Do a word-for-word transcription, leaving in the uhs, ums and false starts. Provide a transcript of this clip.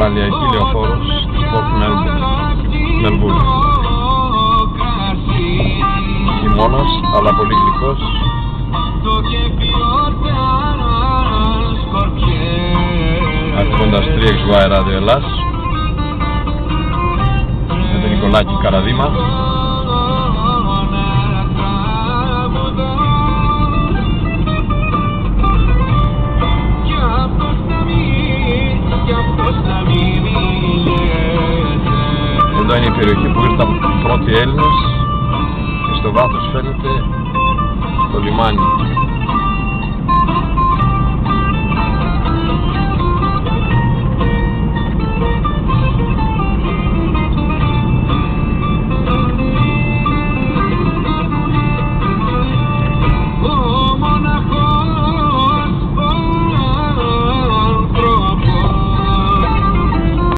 παραλιακή λεωφόρος του Port Melbourne. Χειμώνας, αλλά πολύ γλυκός. Ακούγοντας τρία εξ γουάι ράδιο Ελλάς με τον Νικολάκη Καραδήμα. Εδώ είναι η περιοχή που ήρθαν πρώτοι Έλληνες και στο βάθος φαίνεται το λιμάνι.